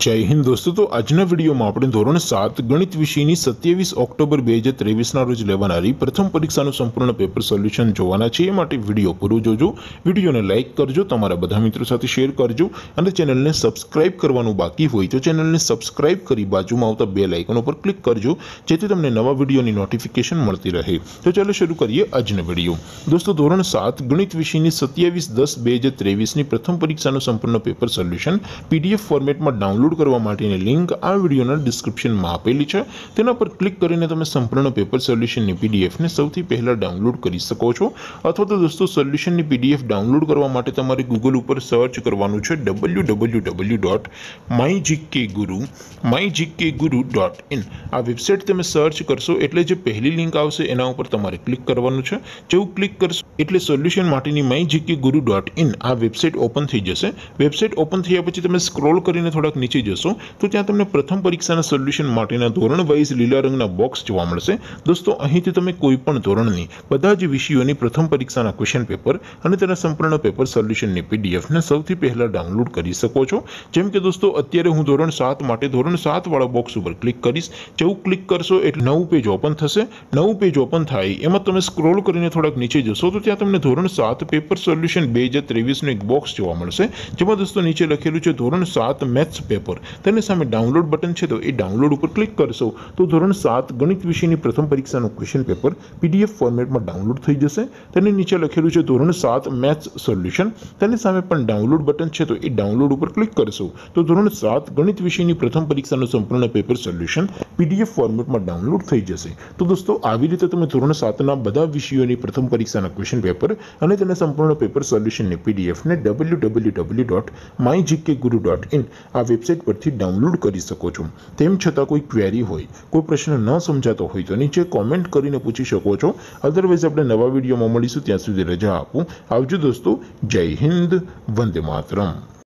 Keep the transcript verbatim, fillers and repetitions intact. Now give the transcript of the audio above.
जय हिंद दोस्तों। तो आजना विडियो में આપણે ધોરણ સાત ગણિત વિષયની સત્યાવીસ ઓક્ટોબર બે હજાર ત્રેવીસ ના રોજ લેવાનારી પ્રથમ પરીક્ષાનું સંપૂર્ણ પેપર સોલ્યુશન જોવાના છે। એ માટે વિડિયો પૂરો જોજો, વિડિયોને લાઈક કરજો, તમારા બધા મિત્રો સાથે શેર કરજો અને ચેનલને સબસ્ક્રાઇબ કરવાનું બાકી હોય તો ચેનલને સબસ્ક્રાઇબ કરી બાજુમાં આવતા બેલ આઇકન ઉપર ક્લિક કરજો જેથી તમને નવા વિડિયોની નોટિફિકેશન મળતી રહે। તો ચાલો શરૂ કરીએ આજનો વિડિયો। દોસ્તો ધોરણ સાત ગણિત વિષયની સત્યાવીસ દસ બે હજાર ત્રેવીસ ની પ્રથમ પરીક્ષાનું સંપૂર્ણ પેપર સોલ્યુશન પીડીએફ ફોર્મેટમાં ડાઉનલોડ કરવા માટેની લિંક આ વિડિયોના ડિસ્ક્રિપ્શનમાં આપેલી છે। તેના પર ક્લિક કરીને તમે સંપૂર્ણ પેપર સોલ્યુશનની પીડીએફ ને સૌથી પહેલા ડાઉનલોડ કરી શકો છો। અથવા તો દોસ્તો સોલ્યુશનની પીડીએફ ડાઉનલોડ કરવા માટે તમારે ગૂગલ ઉપર સર્ચ કરવાનું છે W W W dot my GK Guru my GK Guru dot in. આ વેબસાઇટ તમે સર્ચ કરશો એટલે જે પહેલી લિંક આવશે એના ઉપર તમારે ક્લિક કરવાનું છે। જેવું ક્લિક કરશો એટલે સોલ્યુશન માટેની my GK Guru dot in આ વેબસાઇટ ઓપન થઈ જશે। વેબસાઇટ ઓપન થયા પછી તમે સ્ક્રોલ કરીને થોડાક નીચે જશો તો ત્યાં તમને પ્રથમ પરીક્ષાના સોલ્યુશન માટેના ધોરણ વાઇઝ લીલા રંગના બોક્સ જોવા મળશે। દોસ્તો અહીંથી તમે કોઈ પણ ધોરણની બધા જ વિષયોની પ્રથમ પરીક્ષાના ક્વેશ્ચન પેપર અને તેના સંપૂર્ણ પેપર સોલ્યુશનની પીડીએફ ને સૌથી પહેલા ડાઉનલોડ કરી શકો છો। જેમ કે દોસ્તો અત્યારે હું ધોરણ સાત માટે ધોરણ સાત વાળા બોક્સ ઉપર ક્લિક કરીશ। જેવું ક્લિક કરશો એટલે નવું પેજ ઓપન થશે। નવું પેજ ઓપન થાય એમાં તમે સ્ક્રોલ કરીને થોડાક નીચે જશો તો ત્યાં તમને ધોરણ સાત પેપર સોલ્યુશન બે હજાર ત્રેવીસ નું એક બોક્સ જોવા મળશે જેમાં દોસ્તો નીચે લખેલું છે ધોરણ સાત મેથ્સ પેપર। તેની સામે ડાઉનલોડ બટન છે તો એ ડાઉનલોડ ઉપર ક્લિક કરશો તો ધોરણ સાત ગણિત વિષયની પ્રથમ પરીક્ષાનું ક્વેશ્ચન પેપર પીડીએફ ફોર્મેટમાં ડાઉનલોડ થઈ જશે। તેની નીચે લખેલું છે ધોરણ સાત મેથ્સ સોલ્યુશન। તેની સામે પણ ડાઉનલોડ બટન છે તો એ ડાઉનલોડ ઉપર ક્લિક કરશો તો ધોરણ સાત ગણિત વિષયની પ્રથમ પરીક્ષાનું સંપૂર્ણ પેપર સોલ્યુશન પીડીએફ ફોર્મેટમાં ડાઉનલોડ થઈ જશે। તો દોસ્તો આવી રીતે તમે ધોરણ સાતના બધા વિષયોની પ્રથમ પરીક્ષાના ક્વેશ્ચન પેપર અને તેના સંપૂર્ણ પેપર સોલ્યુશનની પીડીએફ ને W W W dot my GK Guru dot in આ વેબસાઇટ પરથી ડાઉનલોડ કરી શકો છો। તેમ છતાં કોઈ ક્વેરી હોય, કોઈ પ્રશ્ન ન સમજાતો હોય તો નીચે કોમેન્ટ કરીને પૂછી શકો છો। અધરવાઇઝ આપણે નવા વિડીયોમાં મળીશું, ત્યાં સુધી રજા આપું। આવજો દોસ્તો, જય હિન્દ, વંદે માતરમ।